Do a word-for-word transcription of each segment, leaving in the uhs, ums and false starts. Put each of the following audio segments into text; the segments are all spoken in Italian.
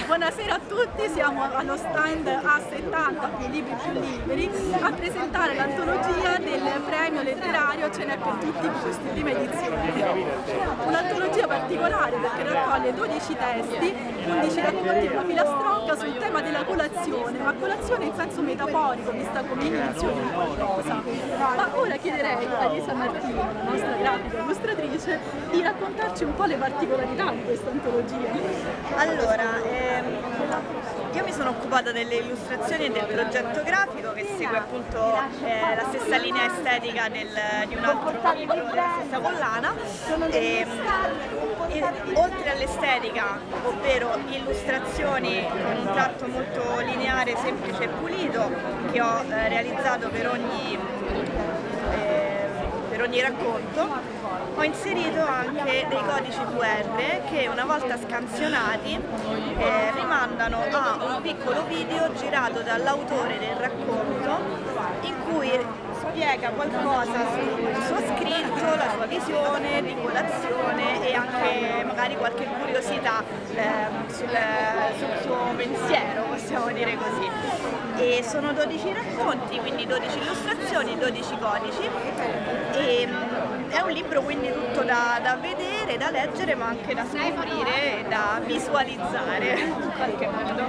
Buonasera a tutti, siamo allo stand A settanta, più libri più liberi, a presentare l'antologia del premio letterario Ce n'è per tutti i gusti, prima edizione. Un'antologia particolare perché raccoglie dodici testi, undici racconti e una filastrocca sul tema della colazione, ma colazione in senso metaforico, vista come inizio di qualcosa. Ma ora chiederei a Elisa Martino, la nostra grafica illustratrice, di raccontarci un po' le particolarità di questa antologia. Allora, ehm, io mi sono occupata delle illustrazioni e del progetto grafico che segue appunto eh, la stessa linea estetica del, di un altro libro della stessa collana. E, e, oltre all'estetica, ovvero illustrazioni con un tratto molto lineare, semplice e pulito, che ho eh, realizzato per ogni, eh, per ogni racconto, ho inserito anche dei codici Q R che una volta scansionati eh, rimandano a un piccolo video girato dall'autore del racconto in cui spiega qualcosa sul suo scritto, la sua visione di colazione e anche magari qualche curiosità eh, sul, sul suo pensiero, possiamo dire così. E sono dodici racconti, quindi dodici illustrazioni, dodici codici. E, è un libro quindi tutto da, da vedere, da leggere, ma anche da scoprire e da visualizzare in qualche modo.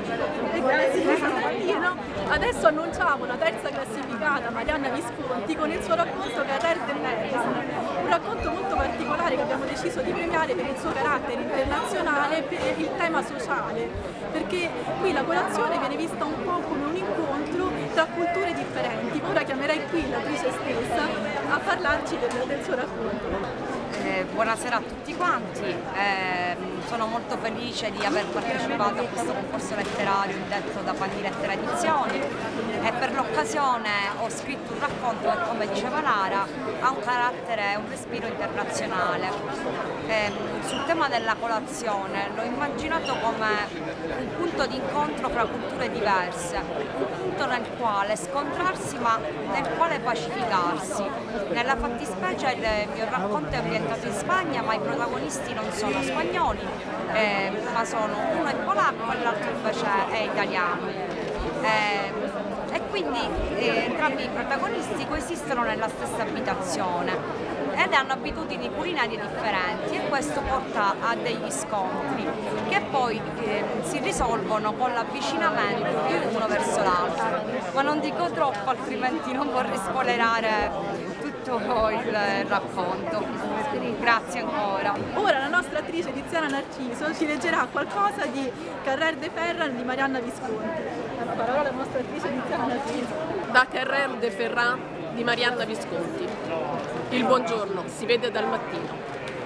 Adesso annunciamo la terza classificata, Marianna Visconti, con il suo racconto Carrer de Medicine, un racconto molto particolare che abbiamo deciso di premiare per il suo carattere internazionale e per il tema sociale, perché qui la colazione viene vista un po' come un incontro tra culture differenti. Ora chiamerei qui l'autrice stessa a parlarci del, del suo racconto. Eh, buonasera a tutti quanti, eh, sono molto felice di aver partecipato a questo concorso letterario indetto da Pani Lettera Edizioni e per l'occasione ho scritto un racconto che, come diceva Lara, ha un carattere, un respiro internazionale. Eh, sul tema della colazione l'ho immaginato come un punto di incontro fra culture diverse, un punto nel quale scontrarsi ma nel quale pacificarsi. Nella fattispecie il mio racconto è ambientato in Spagna, ma i protagonisti non sono spagnoli, eh, ma sono uno è polacco e l'altro invece è italiano. Eh, e quindi eh, entrambi i protagonisti coesistono nella stessa abitazione ed hanno abitudini culinarie differenti e questo porta a degli scontri che poi eh, si risolvono con l'avvicinamento di uno verso l'altro. Ma non dico troppo, altrimenti non vorrei spoilerare tutto il racconto. Grazie ancora. Ora la nostra attrice Tiziana Narciso ci leggerà qualcosa di Carrer de Ferran di Marianna Visconti. La parola alla nostra attrice Tiziana Narciso. Da Carrer de Ferran di Marianna Visconti. Il buongiorno si vede dal mattino.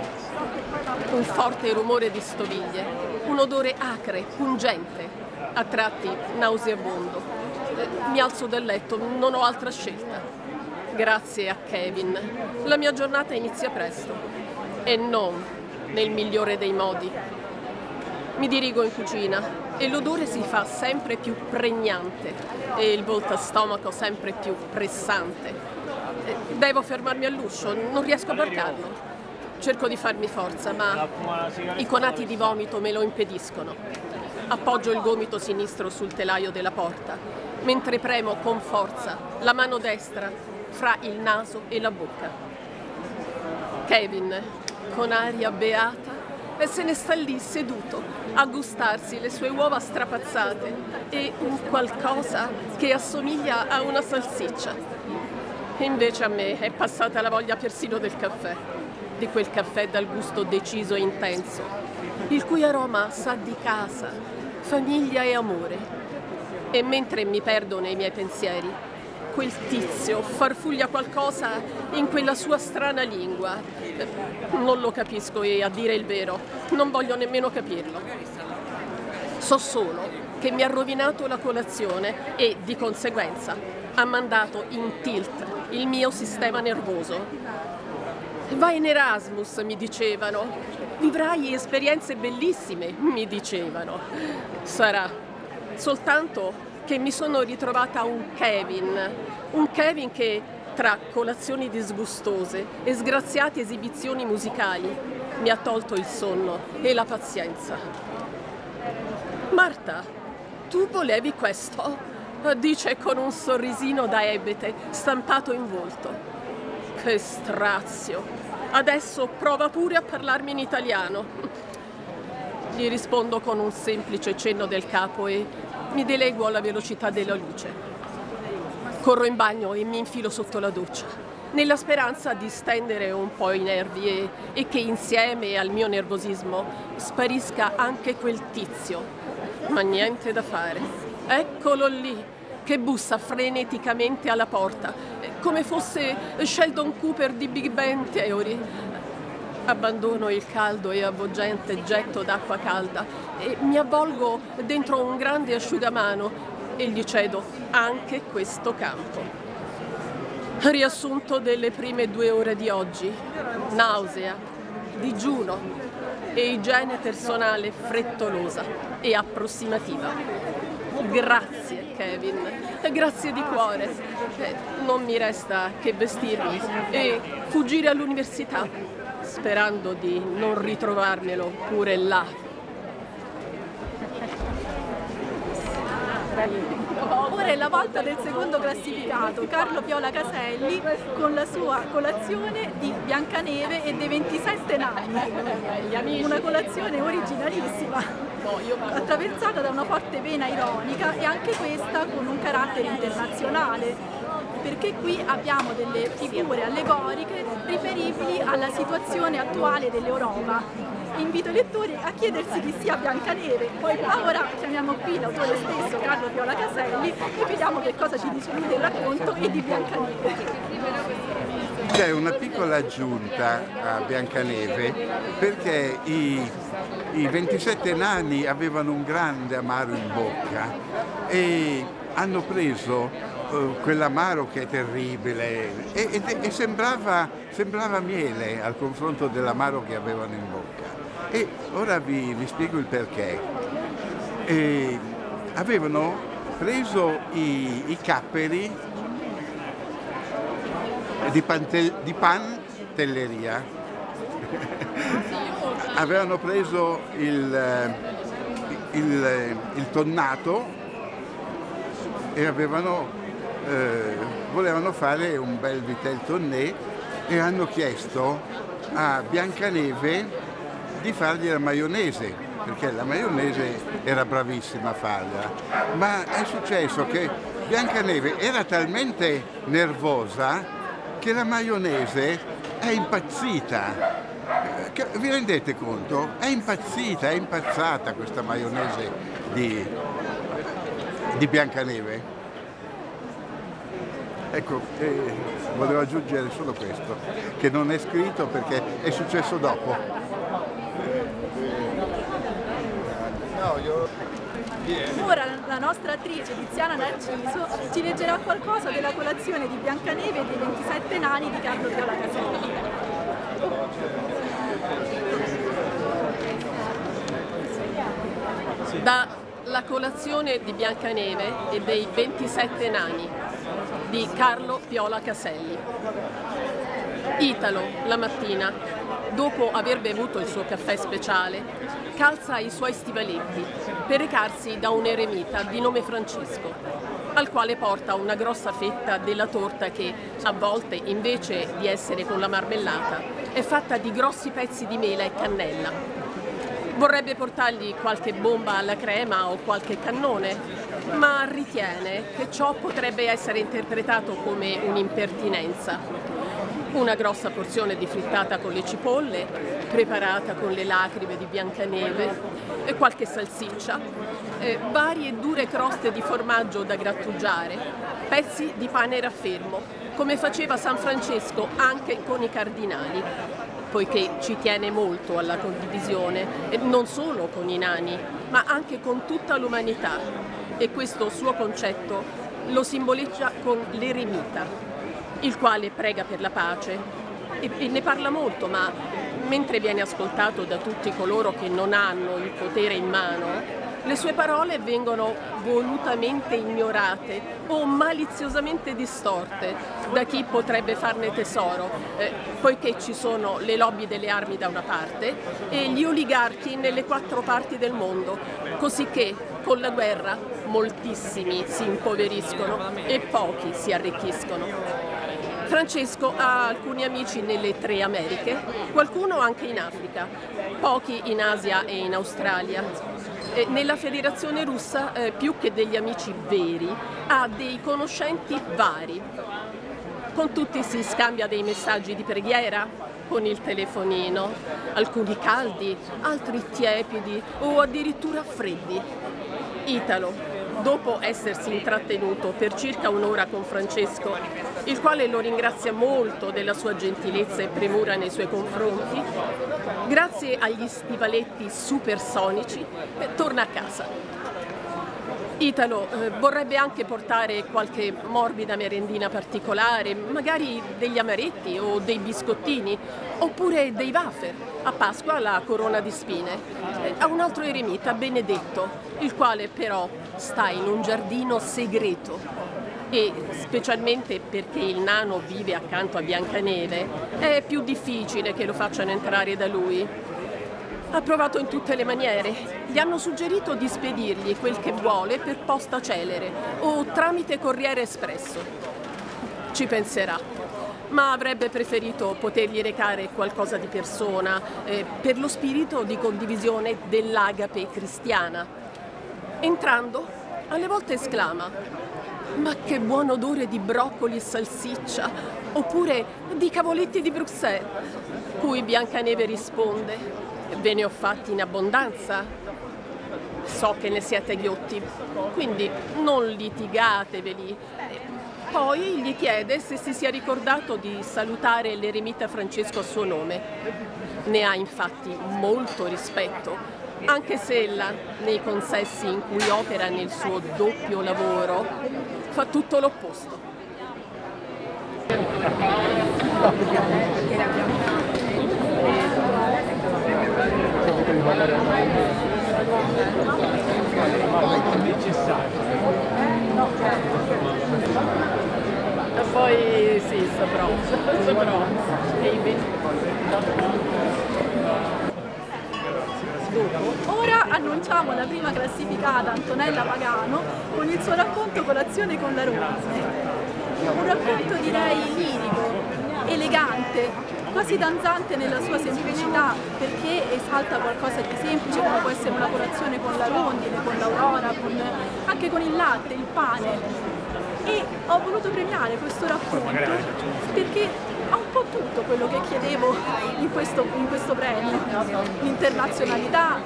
Un forte rumore di stoviglie, un odore acre, pungente, a tratti nauseabondo. Mi alzo dal letto, non ho altra scelta. Grazie a Kevin, la mia giornata inizia presto e non nel migliore dei modi. Mi dirigo in cucina e l'odore si fa sempre più pregnante e il voltastomaco sempre più pressante. Devo fermarmi all'uscio, non riesco a varcarlo. Cerco di farmi forza, ma i conati di vomito me lo impediscono. Appoggio il gomito sinistro sul telaio della porta, mentre premo con forza la mano destra fra il naso e la bocca. Kevin, con aria beata, e se ne sta lì seduto a gustarsi le sue uova strapazzate e un qualcosa che assomiglia a una salsiccia. Invece a me è passata la voglia persino del caffè, di quel caffè dal gusto deciso e intenso, il cui aroma sa di casa, famiglia e amore. E mentre mi perdo nei miei pensieri, quel tizio farfuglia qualcosa in quella sua strana lingua. Non lo capisco e, a dire il vero, non voglio nemmeno capirlo. So solo che mi ha rovinato la colazione e, di conseguenza, ha mandato in tilt il mio sistema nervoso. Vai in Erasmus, mi dicevano. Vivrai esperienze bellissime, mi dicevano. Sarà. Soltanto che mi sono ritrovata un Kevin, un Kevin che, tra colazioni disgustose e sgraziate esibizioni musicali, mi ha tolto il sonno e la pazienza. Marta, tu volevi questo? Dice con un sorrisino da ebete stampato in volto. Che strazio! Adesso prova pure a parlarmi in italiano. Gli rispondo con un semplice cenno del capo e mi deleguo alla velocità della luce. Corro in bagno e mi infilo sotto la doccia, nella speranza di stendere un po' i nervi e, e che insieme al mio nervosismo sparisca anche quel tizio. Ma niente da fare. Eccolo lì, che bussa freneticamente alla porta, come fosse Sheldon Cooper di Big Bang Theory. Abbandono il caldo e avvolgente getto d'acqua calda e mi avvolgo dentro un grande asciugamano e gli cedo anche questo campo. Riassunto delle prime due ore di oggi: nausea, digiuno e igiene personale frettolosa e approssimativa. Grazie, Kevin, grazie di cuore. Eh, non mi resta che vestirmi e fuggire all'università, sperando di non ritrovarmelo pure là. Ora è la volta del secondo classificato, Carlo Piola Caselli, con la sua colazione di Biancaneve e dei ventisette nani. Una colazione originalissima, attraversata da una forte vena ironica e anche questa con un carattere internazionale, perché qui abbiamo delle figure allegoriche riferibili alla situazione attuale dell'Europa. Invito i lettori a chiedersi chi sia Biancaneve. Ora chiamiamo qui l'autore stesso, Carlo Piola Caselli, e vediamo che cosa ci dice lui del racconto e di Biancaneve. C'è una piccola aggiunta a Biancaneve perché i, i ventisette nani avevano un grande amaro in bocca e hanno preso uh, quell'amaro che è terribile e, e, e sembrava, sembrava miele al confronto dell'amaro che avevano in bocca. E ora vi, vi spiego il perché. E avevano preso i, i capperi di, pante, di pantelleria, avevano preso il, il, il tonnato e avevano, eh, volevano fare un bel vitel tonné e hanno chiesto a Biancaneve di fargli la maionese, perché la maionese era bravissima a farla, ma è successo che Biancaneve era talmente nervosa che la maionese è impazzita. Vi rendete conto? È impazzita, è impazzata questa maionese di, di Biancaneve. Ecco, eh, volevo aggiungere solo questo, che non è scritto perché è successo dopo. Ora la nostra attrice Tiziana Narciso ci leggerà qualcosa della colazione di Biancaneve e dei ventisette nani di Carlo Piola Caselli. Da La colazione di Biancaneve e dei ventisette nani di Carlo Piola Caselli. Italo, la mattina, dopo aver bevuto il suo caffè speciale, calza i suoi stivaletti per recarsi da un eremita di nome Francesco, al quale porta una grossa fetta della torta che, a volte, invece di essere con la marmellata, è fatta di grossi pezzi di mela e cannella. Vorrebbe portargli qualche bomba alla crema o qualche cannone, ma ritiene che ciò potrebbe essere interpretato come un'impertinenza. Una grossa porzione di frittata con le cipolle, preparata con le lacrime di Biancaneve, e qualche salsiccia, eh, varie dure croste di formaggio da grattugiare, pezzi di pane raffermo, come faceva San Francesco anche con i cardinali, poiché ci tiene molto alla condivisione, e non solo con i nani, ma anche con tutta l'umanità. E questo suo concetto lo simboleggia con l'eremita, il quale prega per la pace e, e ne parla molto, ma mentre viene ascoltato da tutti coloro che non hanno il potere in mano, le sue parole vengono volutamente ignorate o maliziosamente distorte da chi potrebbe farne tesoro, eh, poiché ci sono le lobby delle armi da una parte e gli oligarchi nelle quattro parti del mondo, così che con la guerra moltissimi si impoveriscono e pochi si arricchiscono. Francesco ha alcuni amici nelle tre Americhe, qualcuno anche in Africa, pochi in Asia e in Australia. E nella Federazione Russa, eh, più che degli amici veri, ha dei conoscenti vari. Con tutti si scambia dei messaggi di preghiera, con il telefonino, alcuni caldi, altri tiepidi o addirittura freddi. Italo, dopo essersi intrattenuto per circa un'ora con Francesco, il quale lo ringrazia molto della sua gentilezza e premura nei suoi confronti, grazie agli stivaletti supersonici, eh, torna a casa. Italo eh, vorrebbe anche portare qualche morbida merendina particolare, magari degli amaretti o dei biscottini, oppure dei wafer. A Pasqua la corona di spine. Eh, a un altro eremita, Benedetto, il quale però sta in un giardino segreto. E specialmente perché il nano vive accanto a Biancaneve, è più difficile che lo facciano entrare da lui. Ha provato in tutte le maniere. Gli hanno suggerito di spedirgli quel che vuole per posta celere o tramite corriere espresso. Ci penserà, ma avrebbe preferito potergli recare qualcosa di persona eh, per lo spirito di condivisione dell'agape cristiana. Entrando, alle volte esclama: "Ma che buon odore di broccoli e salsiccia!" Oppure "di cavoletti di Bruxelles!" Cui Biancaneve risponde: "Ve ne ho fatti in abbondanza. So che ne siete ghiotti, quindi non litigateveli." Poi gli chiede se si sia ricordato di salutare l'eremita Francesco a suo nome. Ne ha infatti molto rispetto, anche se ella, nei consessi in cui opera nel suo doppio lavoro, fa tutto l'opposto. E poi sì, saprò, saprò. Ora annunciamo la prima classificata, Antonella Pagano, con il suo racconto Colazione con la rondine. Un racconto direi lirico, elegante, quasi danzante nella sua semplicità, perché esalta qualcosa di semplice come può essere una colazione con la rondine, con l'aurora, con, anche con il latte, il pane. E ho voluto premiare questo racconto perché ha un po' tutto quello che chiedevo in questo, in questo premio: l'internazionalità,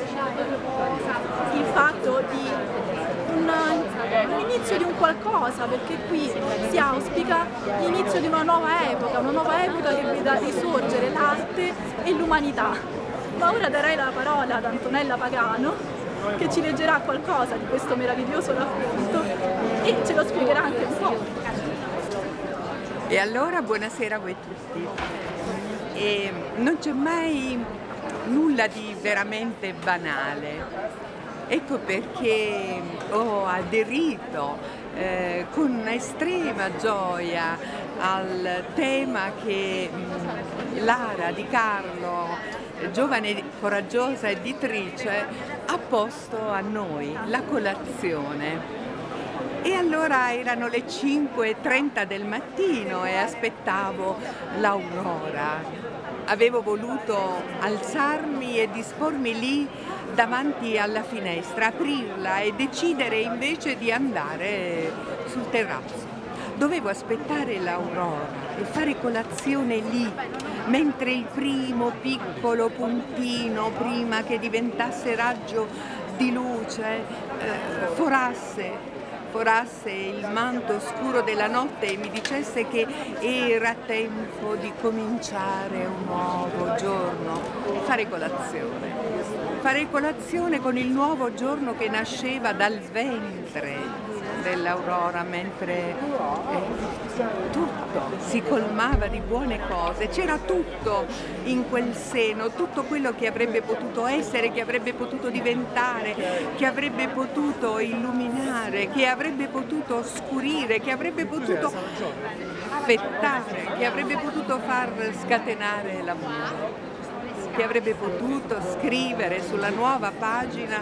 il fatto di un, un inizio di un qualcosa, perché qui si auspica l'inizio di una nuova epoca, una nuova epoca che veda risorgere l'arte e l'umanità. Ma ora darei la parola ad Antonella Pagano, che ci leggerà qualcosa di questo meraviglioso racconto e ce lo spiegherà anche un po'. E allora buonasera a voi tutti. E non c'è mai nulla di veramente banale. Ecco perché ho aderito eh, con estrema gioia al tema che mh, Lara Di Carlo, giovane, coraggiosa editrice, ha posto a noi, la colazione. E allora erano le cinque e trenta del mattino e aspettavo l'aurora. Avevo voluto alzarmi e dispormi lì davanti alla finestra, aprirla e decidere invece di andare sul terrazzo. Dovevo aspettare l'aurora e fare colazione lì, mentre il primo piccolo puntino, prima che diventasse raggio di luce, eh, forasse forasse il manto scuro della notte e mi dicesse che era tempo di cominciare un nuovo giorno, fare colazione. Fare colazione con il nuovo giorno che nasceva dal ventre dell'aurora, mentre eh, tutto si colmava di buone cose, c'era tutto in quel seno, tutto quello che avrebbe potuto essere, che avrebbe potuto diventare, che avrebbe potuto illuminare, che avrebbe potuto oscurire, che avrebbe potuto affettare, che avrebbe potuto far scatenare l'amore, che avrebbe potuto scrivere sulla nuova pagina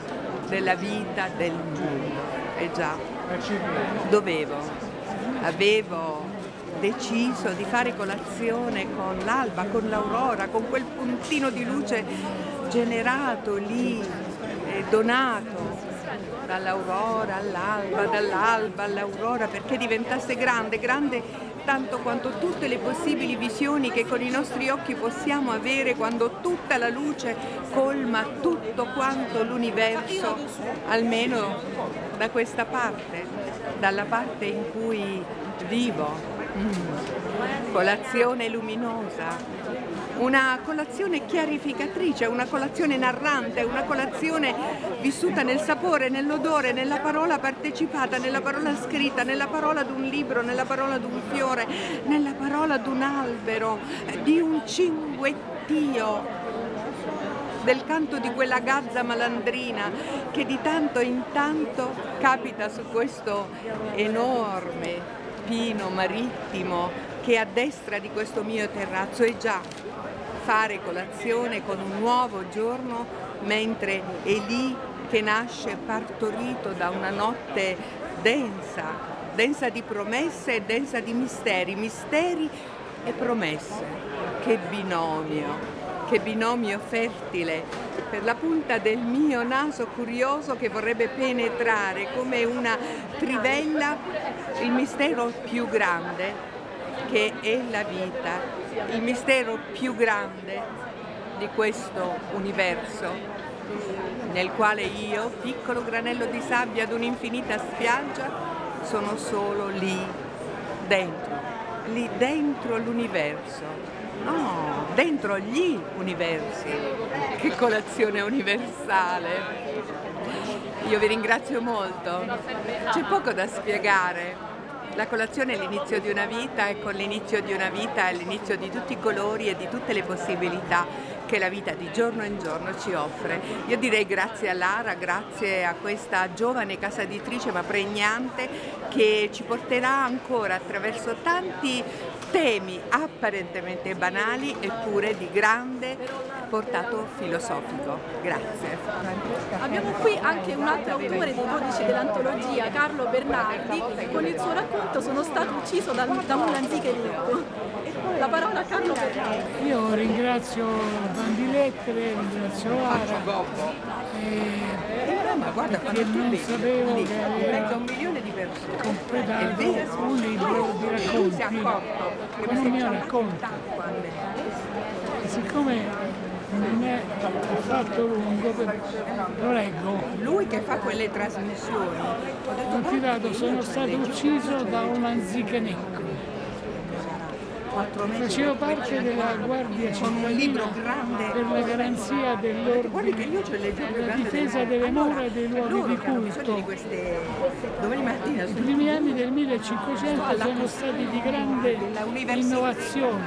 della vita del mondo. E già, dovevo, avevo deciso di fare colazione con l'alba, con l'aurora, con quel puntino di luce generato lì, eh, donato dall'aurora all'alba, dall'alba all'aurora, perché diventasse grande, grande tanto quanto tutte le possibili visioni che con i nostri occhi possiamo avere quando tutta la luce colma tutto quanto l'universo, almeno da questa parte, dalla parte in cui vivo. Mm. Colazione luminosa. Una colazione chiarificatrice, una colazione narrante, una colazione vissuta nel sapore, nell'odore, nella parola partecipata, nella parola scritta, nella parola d'un libro, nella parola d'un fiore, nella parola d'un albero, di un cinguettio, del canto di quella gazza malandrina che di tanto in tanto capita su questo enorme pino marittimo che è a destra di questo mio terrazzo. E già, fare colazione con un nuovo giorno mentre è lì che nasce partorito da una notte densa, densa di promesse e densa di misteri, misteri e promesse. Che binomio, che binomio fertile per la punta del mio naso curioso che vorrebbe penetrare come una trivella il mistero più grande che è la vita, il mistero più grande di questo universo, nel quale io, piccolo granello di sabbia ad un'infinita spiaggia, sono solo lì dentro, lì dentro l'universo. No, dentro gli universi. Che colazione universale! Io vi ringrazio molto. C'è poco da spiegare. La colazione è l'inizio di una vita e con l'inizio di una vita è l'inizio di tutti i colori e di tutte le possibilità che la vita di giorno in giorno ci offre. Io direi grazie a Lara, grazie a questa giovane casa editrice ma pregnante che ci porterà ancora attraverso tanti temi apparentemente banali eppure di grande portato filosofico. Grazie. Abbiamo qui anche un altro autore dei codici dell'antologia, Carlo Bernardi, con il suo racconto Sono stato ucciso da, da un lanzichenecco. La parola a Carlo Bernardi. Io ringrazio Bandi Lettere, ringrazio Lara. E ma guarda, perché non sapevo che aveva un milione di persone completato un libro di racconti con un mio racconto. E siccome non è affatto lungo, lo leggo. Lui che fa quelle trasmissioni. Ho titolato Sono stato ucciso da un lanzichenecco. Facevo parte della Guardia Cittadina per la garanzia dell'ordine e la difesa delle mura e dei luoghi di culto. I primi anni del millecinquecento sono stati di grande innovazione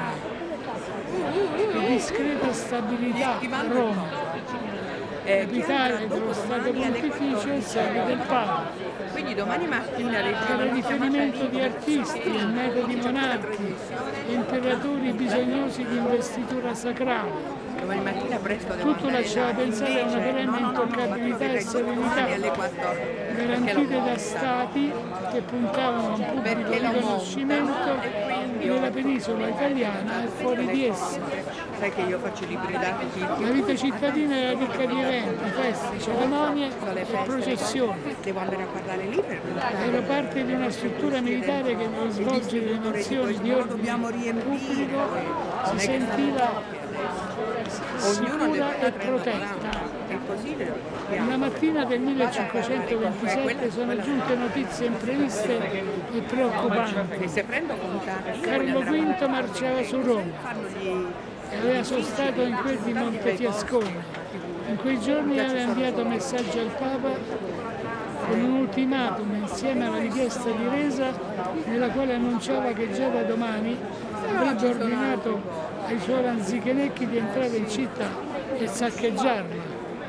e discreta stabilità a Roma, capitale dello Stato Pontificio e sede del Papa. Quindi domani mattina era riferimento di artisti, metodi monarchi, imperatori bisognosi di investitura sacrale. Domani mattina presto tutto lasciava pensare a una perenne intoccabilità e serenità, garantite da stati che puntavano a un pubblico riconoscimento nella penisola italiana e fuori di essa. Sai che io faccio libri d'arte. La vita cittadina era ricca di eventi, feste, cerimonie e processioni. Devo andare a parlare lì per Ero parte di una struttura militare che nel svolgere le mansioni di ordine pubblico si sentiva sicura e protetta. Una mattina del millecinquecentoventisette sono giunte notizie impreviste e preoccupanti. Carlo quinto marciava su Roma e aveva sostato in quel di Montefiascone. In quei giorni aveva inviato messaggio al Papa con un ultimatum insieme alla richiesta di resa nella quale annunciava che già da domani avrebbe ordinato ai suoi lanzichenecchi di entrare in città e saccheggiarla.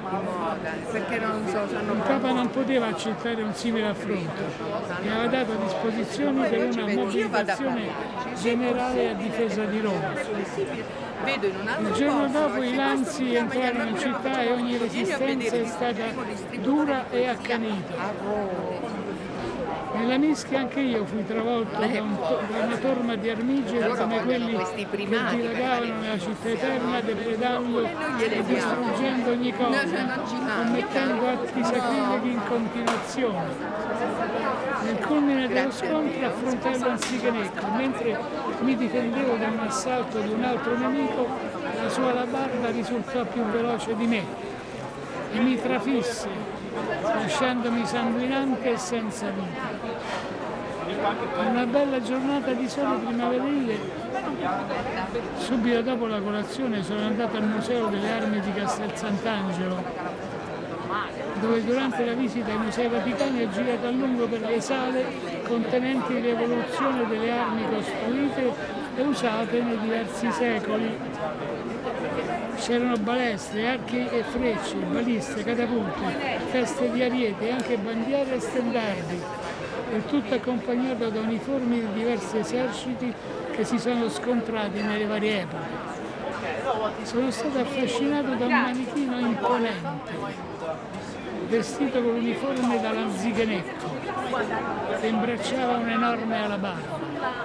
perché non so, sanno Il Papa non poteva accettare un simile affronto e aveva dato disposizioni per una mobilitazione generale a difesa di Roma. Il giorno dopo i lanzi entrarono in città e ogni resistenza è stata dura e accanita. Nella Mischia anche io fui travolto da, un da una torma di armigeri come quelli che dilagavano nella città eterna, depredando e distruggendo ogni cosa, commettendo atti sacrilegi in continuazione. Nel culmine dello scontro affrontai l'Anzichenecco, mentre mi difendevo da un assalto di un altro nemico, la sua alabarda risultò più veloce di me e mi trafisse, lasciandomi sanguinante e senza vita. Una bella giornata di sole primaverile, subito dopo la colazione sono andato al Museo delle Armi di Castel Sant'Angelo, dove durante la visita ai Musei Vaticani ho girato a lungo per le sale contenenti l'evoluzione delle armi costruite e usate nei diversi secoli. C'erano balestre, archi e frecce, baliste, catapulte, teste di ariete e anche bandiere e stendardi, il tutto accompagnato da uniformi di diversi eserciti che si sono scontrati nelle varie epoche. Sono stato affascinato da un manichino imponente, vestito con l'uniforme da Lanzichenecco, che imbracciava un'enorme alabarda.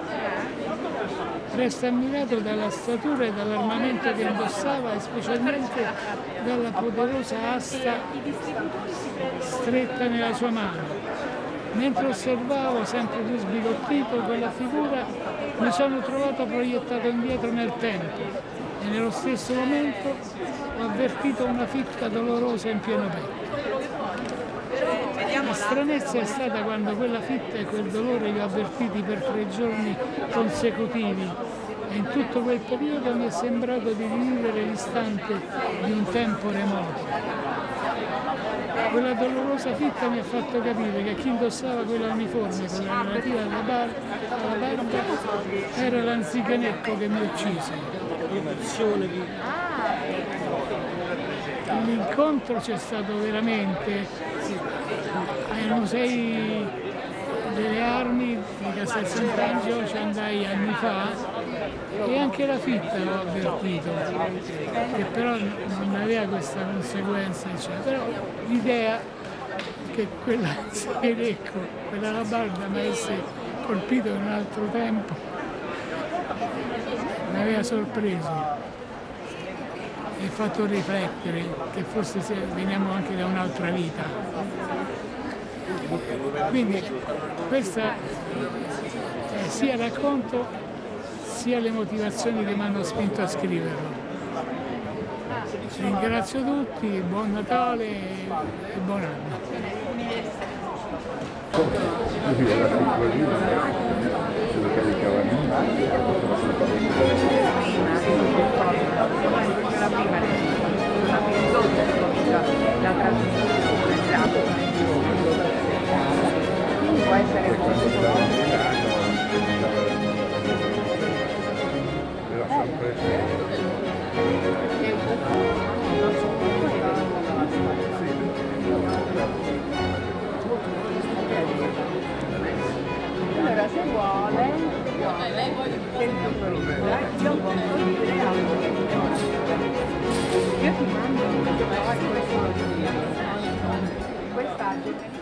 Resto ammirato dalla statura e dall'armamento che indossava e specialmente dalla poderosa asta stretta nella sua mano. Mentre osservavo, sempre più sbigottito, quella figura, mi sono trovato proiettato indietro nel tempo e nello stesso momento ho avvertito una fitta dolorosa in pieno petto. La stranezza è stata quando quella fitta e quel dolore li ho avvertiti per tre giorni consecutivi e in tutto quel periodo mi è sembrato di rivivere l'istante di un tempo remoto. Quella dolorosa fitta mi ha fatto capire che chi indossava quella uniforme con la relativa alla barba era l'Anzichenecco che mi uccise. L'incontro c'è stato veramente ai Musei delle Armi di Castel Sant'Angelo, ci andai anni fa e anche la fitta l'ho avvertito, che però non aveva questa conseguenza, cioè. Però l'idea che quella Anzichenecco, quella alabarda mi avesse colpito in un altro tempo mi aveva sorpreso e fatto riflettere che forse veniamo anche da un'altra vita. Quindi questa è sia racconto sia le motivazioni che mi hanno spinto a scriverlo. Ringrazio tutti, buon Natale e buon anno. Può essere allora se vuole io ti mando questo